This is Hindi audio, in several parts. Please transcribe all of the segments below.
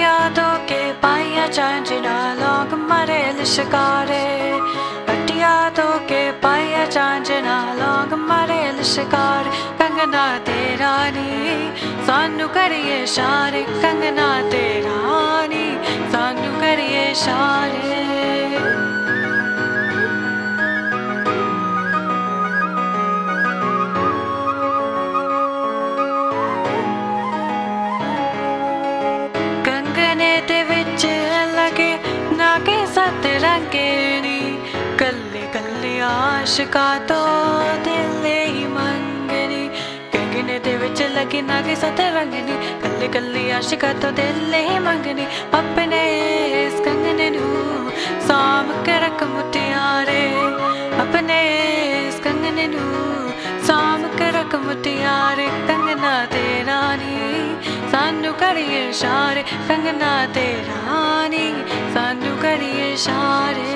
यादों के पाया चांजना लोग मरे लिशकारे यादों के पाया चांजना लोग मरे लिशकारे कंगना तेरा नी सानू करिए इशारे कंगना तेरा नी सानू करिए इशारे रंगेनी कल्ले कल्ले आशिका तो दिल ही मंगनी कंगने दे विच लगी नागे सत रंगनी कल्ले कल्ले आशिका तो दिल ही मंगनी अपने इस कंगने नू साम के रख मुटियारे अपने इस कंगने नू साम के रख मुटियारे कंगना तेरा नी सानू करिए इशारे कंगना तेरा नी सानू करिए इशारे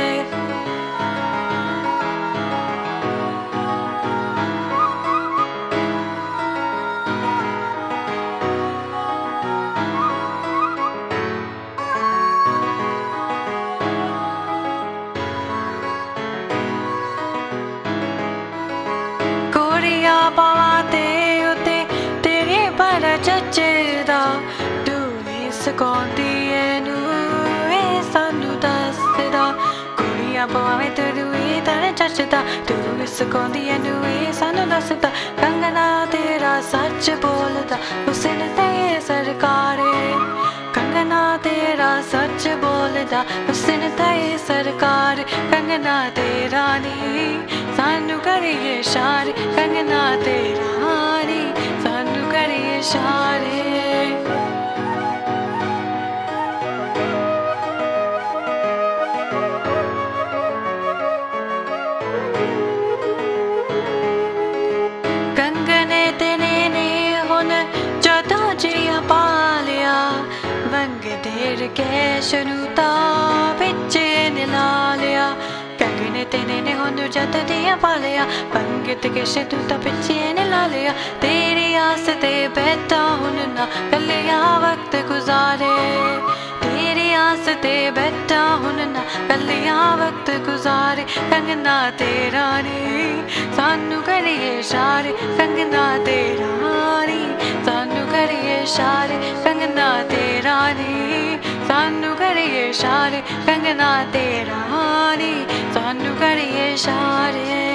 कोरिया पावाते उते तेरे पर चचेदा तू सकौंदी नू सानू दसदा कुड़िया पावे तू तेरे चचदा तू सकौंदी नू सानू दसदा कंगना तेरा सच बोलदा उसने ते सरकारे कंगना तेरा सच बोलदा उसने ते सरकार कंगना तेरा नी सानू करिए इशारे कंगना तेरा नी सानू करिए इशारे कंगने तेने ने हुन जदों जिया पालिया वंग देर के शनुता बिच्चे निला लिया कंगने तेने ने हुन जदों जिया पालिया वंग के शनुता बिच्चे निला लिया तेरी आस ते बैठा हुन ना कलिया वक्त गुजारे तेरी आस ते बैठा हुन ना कलिया वक्त गुजारे कंगना तेरा नी सानू करिए इशारे कंगना तेरा नी सानू करिए इशारे कंगना तेरा नी सानू करिए इशारे कंगना तेरा नी सानू करिए इशारे